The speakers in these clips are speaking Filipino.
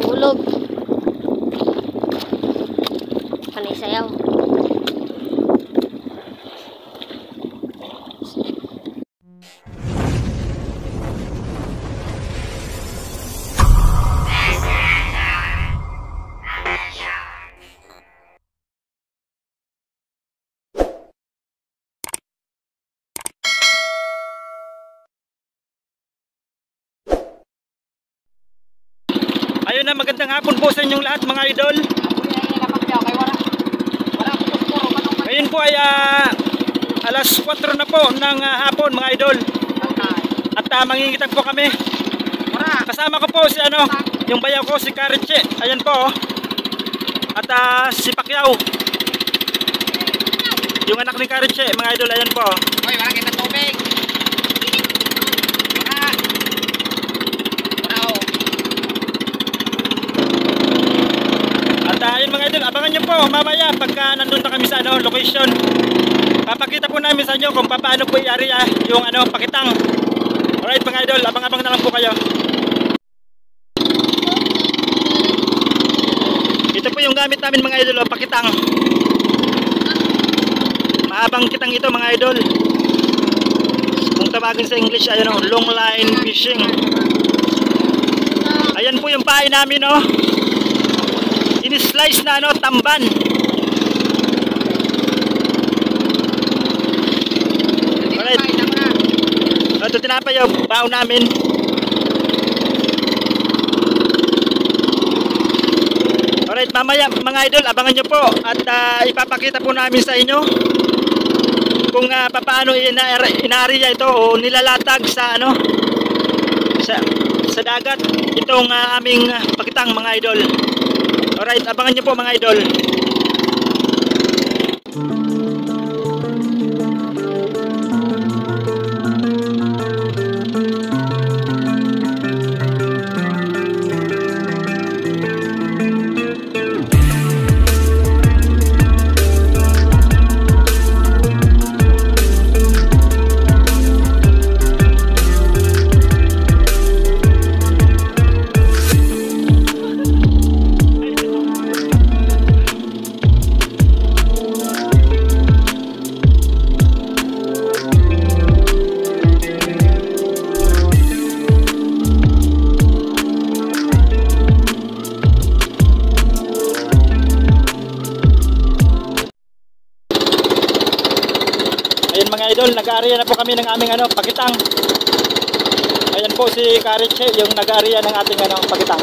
Tulog. Panay sayaw. Ayun na, magandang hapon po sa inyong lahat mga idol. Ngayon po ay alas 4 na po ng hapon mga idol. At mangingitag po kami. Kasama ko po si yung bayaw ko si Kariche. Ayan po. At si Pacquiao. Yung anak ni Kariche mga idol, ayan po. Hoy, wala kita tubig. Ayun mga idol, abangan nyo po mamaya pagka nandun na kami sa location. Papakita po namin sa inyo kung paano po i-ari yung pakitang. Alright mga idol, abang-abang na lang po kayo. Ito po yung gamit namin mga idol, pakitang. Mahabang kitang ito mga idol. Kung tawagin sa English, ayun long line fishing. Ayan po yung pahay namin ini-slice na tamban. Alright. Ito tinapay yung baon namin. Alright, mamaya mga idol, abangan nyo po. At ipapakita po namin sa inyo kung paano inaariya ito o nilalatag sa sa dagat itong aming pakitang mga idol. Alright, abangan nyo po mga idol. Mga idol, nag-aariya na po kami ng aming pakitang. Ayan po si Kariche, yung nag-aariya ng ating pakitang.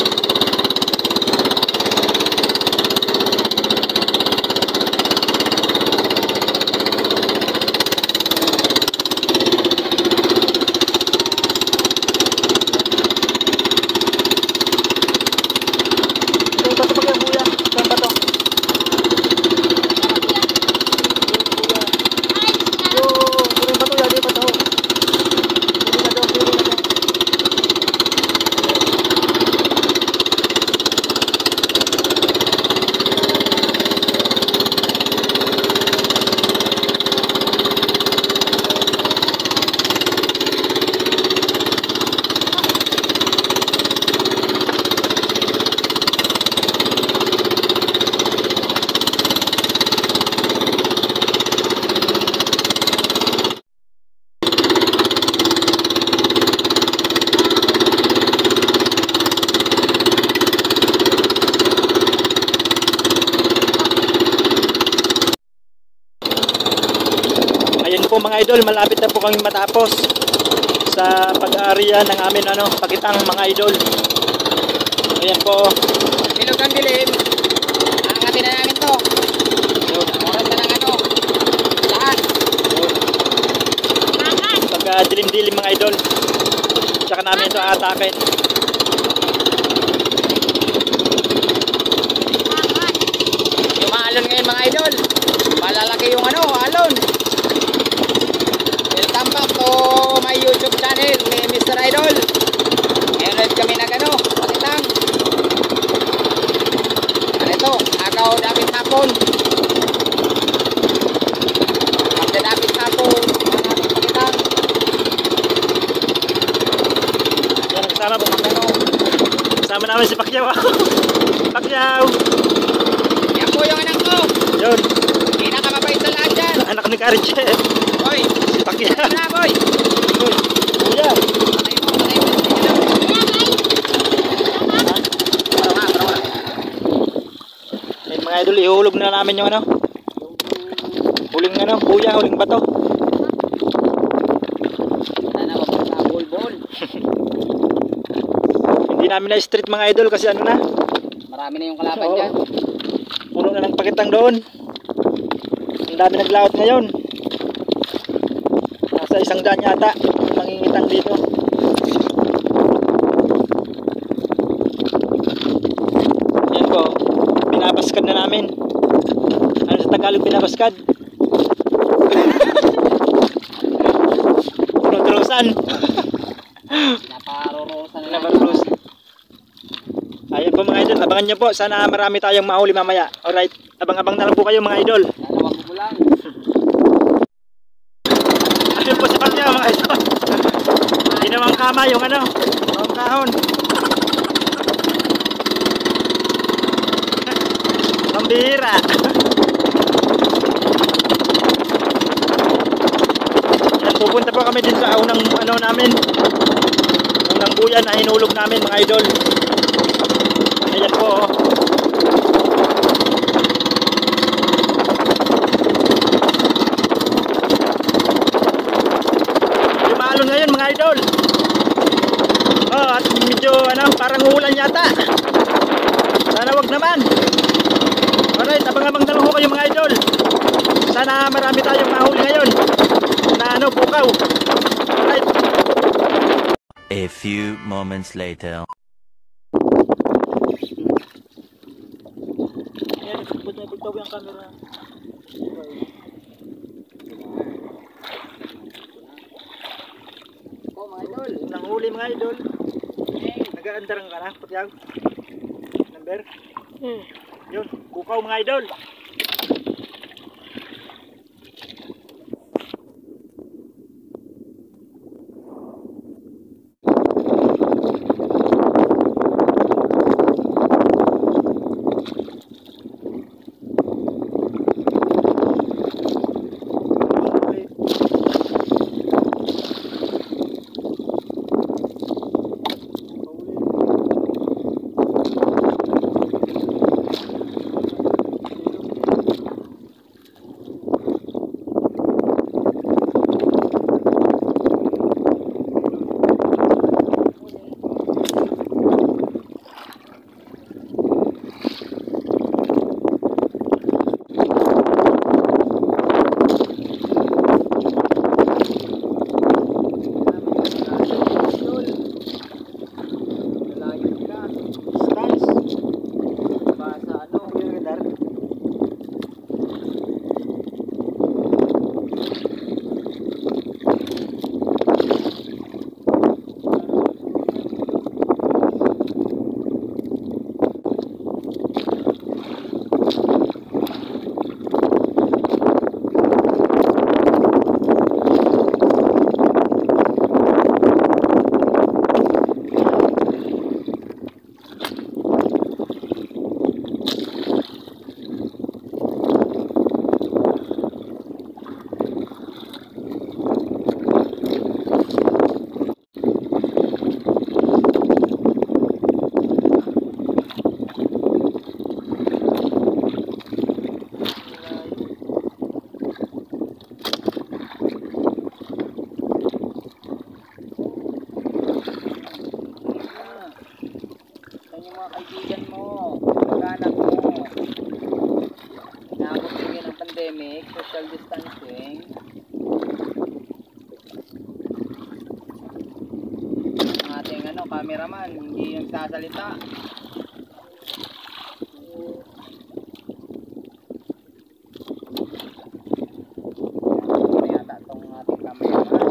Po mga idol, malapit na po kami matapos sa pag-aariya ng amin pakitang mga idol. Ayan po. Bilog ang dilim. Aangatin na namin to. Oras na lang lahat. Pag dilim-dilim mga idol, tsaka namin ito aatakin. Yung maalon ngayon mga idol, malalaki yung alon. Welcome back to my YouTube channel ni Mr. Idol. Ngayon ulit kami pakitang. Ito, agaw dapit hapon. Dapit hapon, pakitang. Yan, kasama Kasama namin si Pacquiao. Pacquiao. Yan po yung anak ko. Yun. Pinakamabait sa lahat dyan. Anak ni Karje. Boy, Si Pacquiao. ano na boy? Uy. Kuya. Patay mo. Baro nga. Ay, mga idol, ihulog na namin yung ano. Huling ano, kuya, huling bato. Wala na, wag na bol-bol. Hindi namin na street mga idol kasi ano na. Marami na yung kalaban Oo. dyan. Puno na ng pakitang doon. Ang dami naglaot ngayon. Nasa 100 yata. Mangingitang dito. Yan po. Binabaskad na namin. Ano sa Tagalog binabaskad? Tinutulusan. Pinaparurusan na lang. Pinaparurusan. Ayan po mga idol. Abangan nyo po. Sana marami tayong mahuli mamaya. Alright. Abang-abang na lang po kayo mga idol. Sana wag bubulan. Ayun po si Pacquiao mga idol. Ginawang kama yung ano. Ginawang kahon. Pambihira. Yan, pupunta po kami din sa unang ano namin. Unang buyan na hinulog namin mga idol. Ayan po. Oh. Lumalon ngayon mga idol. Oh, at medyo ano, parang ulan yata. Sana wag naman. Alright, abang-abang na lang ho kayo mga idol. Sana marami tayong mahuli ngayon. Na ano, bukaw. Alright. A few moments later. Ayan, butaw yung camera. Oh mga idol. Unang huli mga idol. Nag-aandarang ka na, Pacquiao. Number? Yun, bukaw mga idol. kaibigan mo, mag-anak mo. Inaabot bigyan ng pandemic, social distancing. Ang ating cameraman, hindi nagsasalita. Ano yata itong ating cameraman?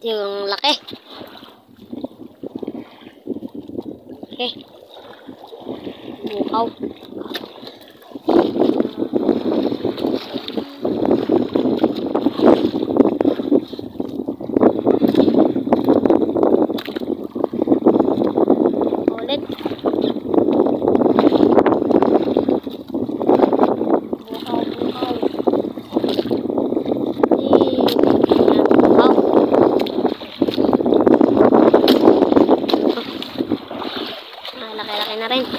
Yung laki. Okay. Bukaw. Ulit. Bukaw, bukaw. Bukaw. Laki-laki na rin.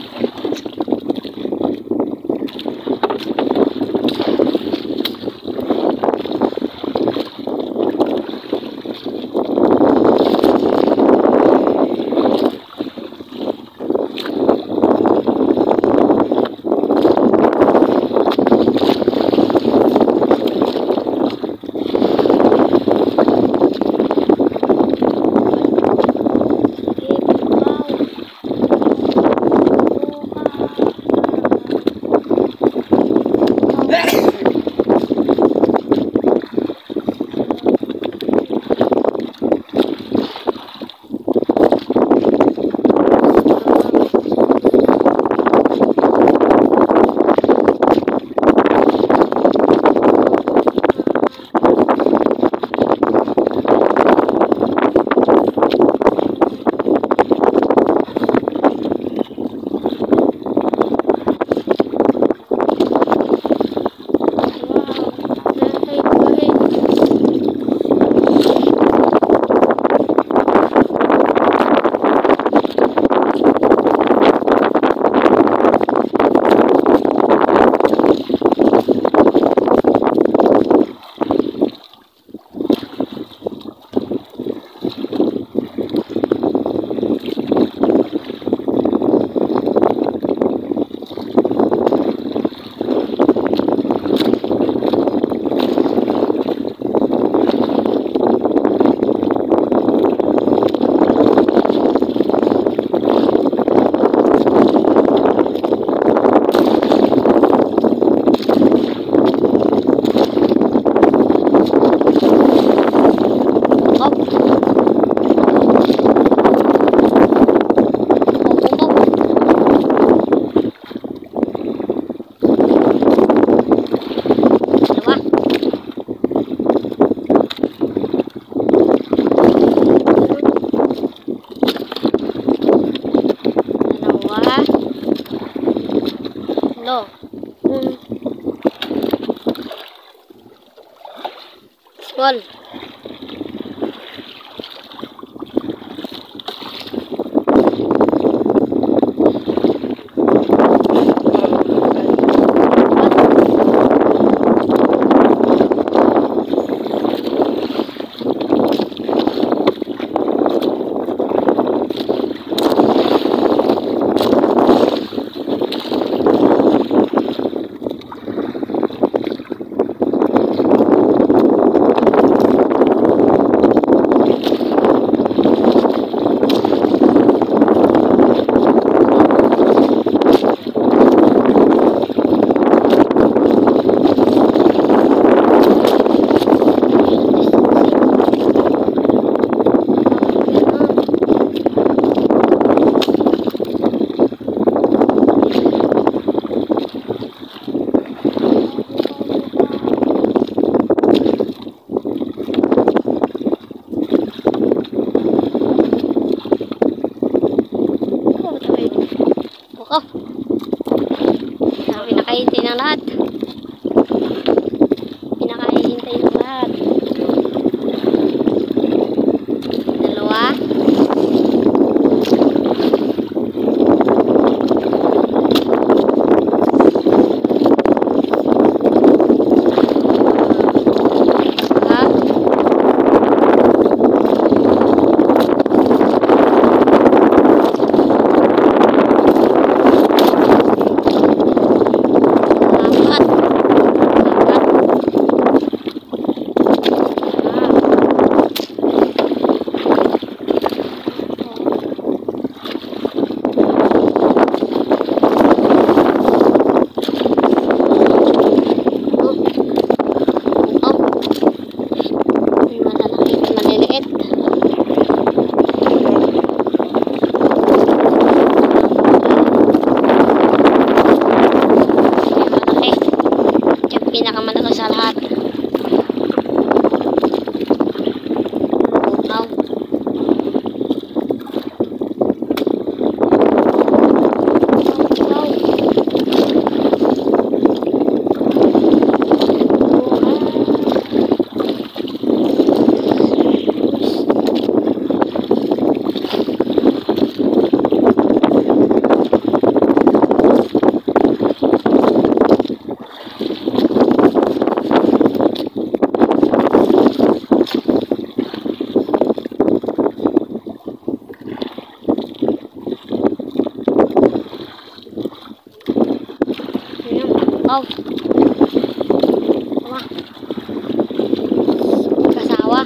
No. Small. Pinakahintay ng lahat. Pinakahintay ng lahat. Dalawa. Apat. Wow. Tama. Kasawa.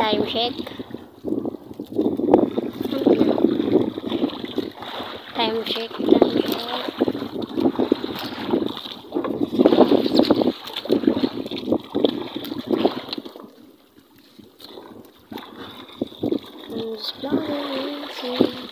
Time check. Time check. Time check. Just blowing into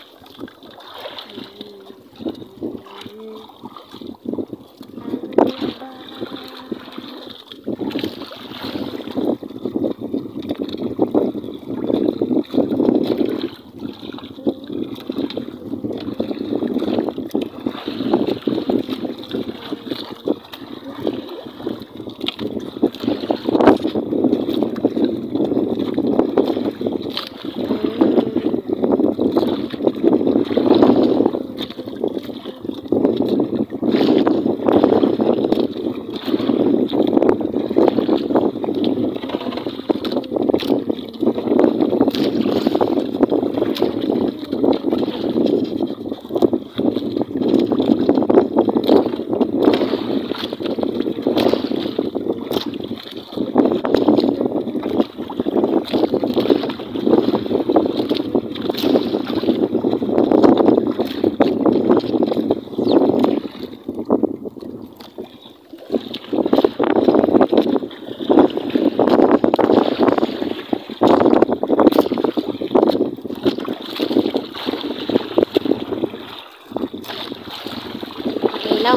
ilaw.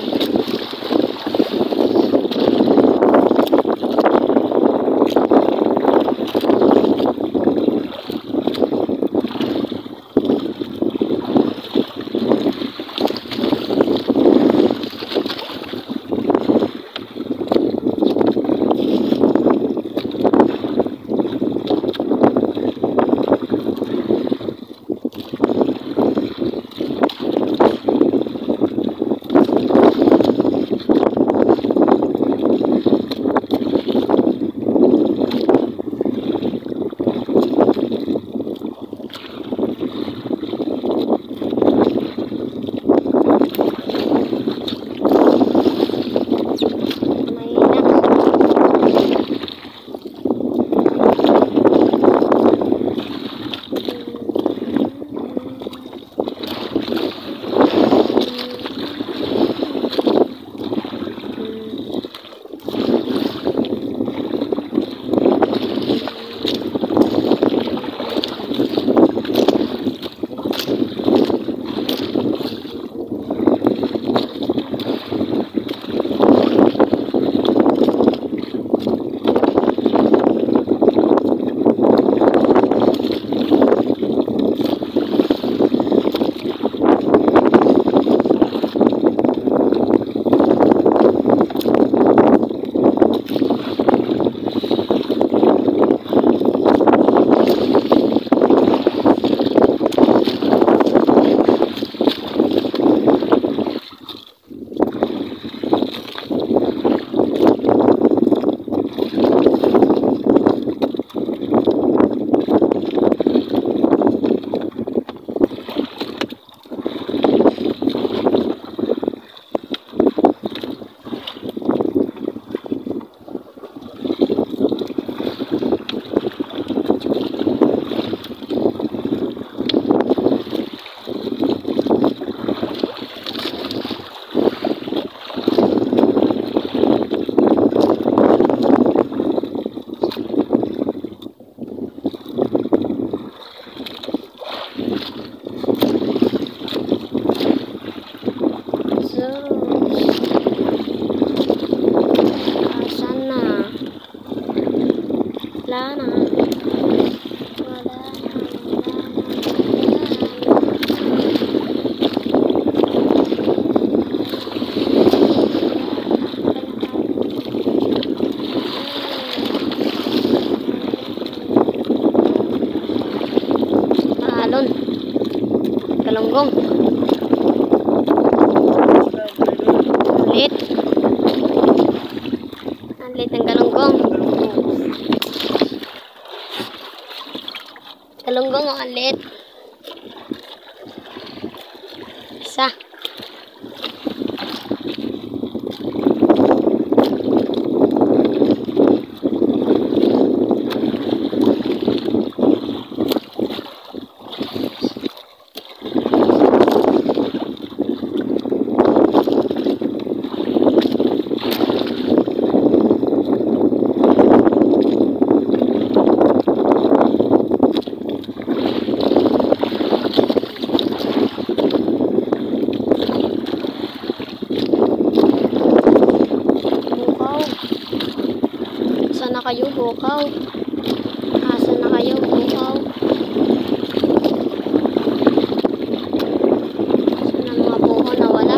Wala na. Wala na. Alon. Galunggong. Lit. Ang lit ng galunggong. Galunggong ang lit. Isa. Bukaw. Asa na kayo, bukaw? Asa na mga bukaw na wala?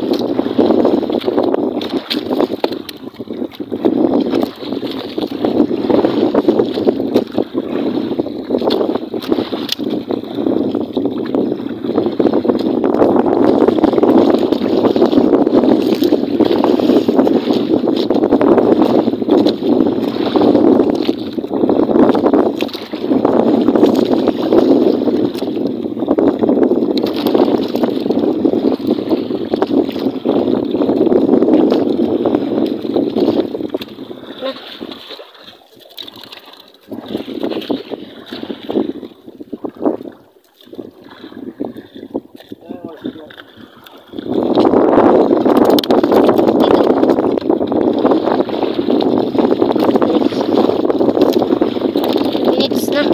Minutes na.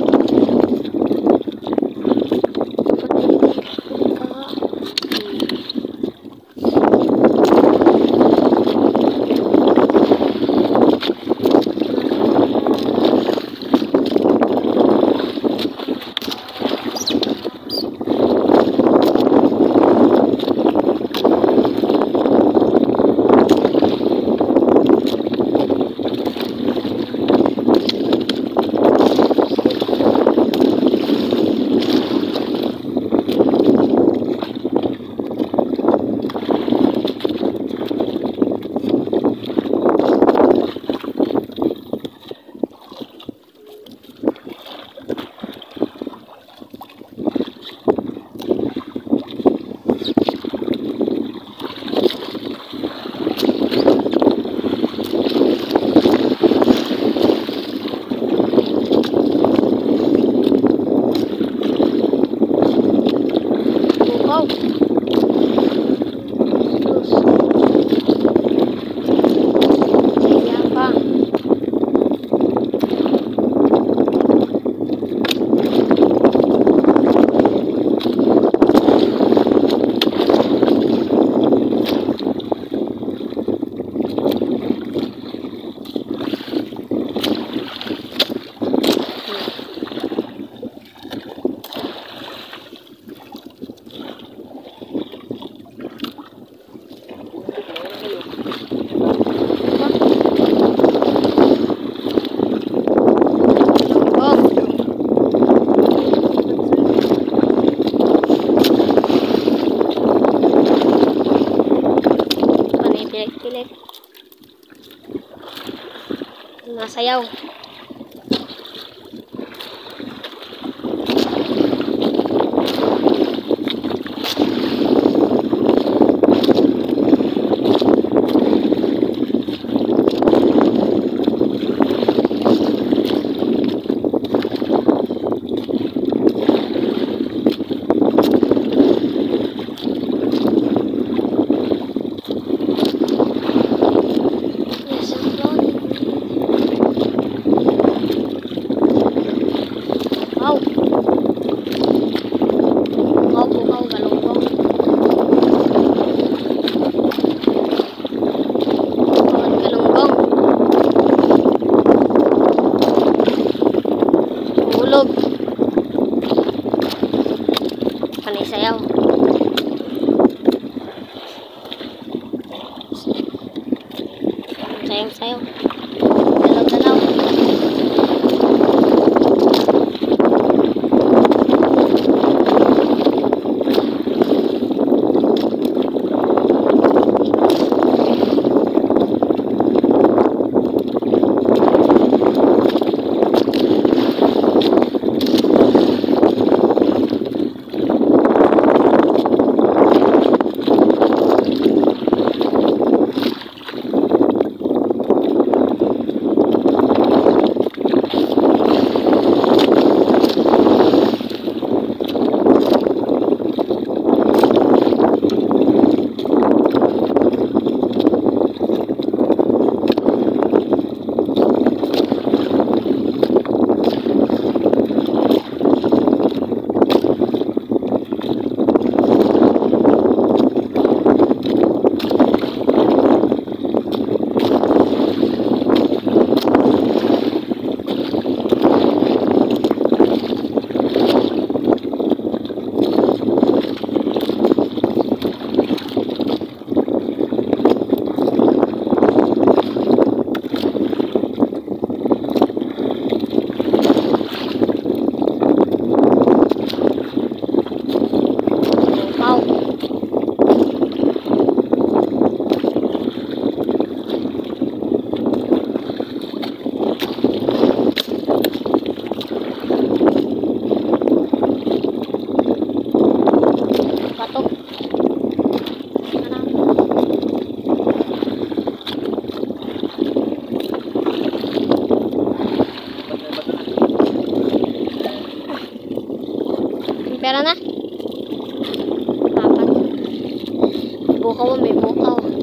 Bukaw. Sus. Kaya pa. Pilit. Nasayaw. Wow. Wow, bukaw, galunggong. Bukaw, galunggong. Hulog. Panay sayaw. Sayaw. Dalaw-dalaw. bukaw, may bukaw.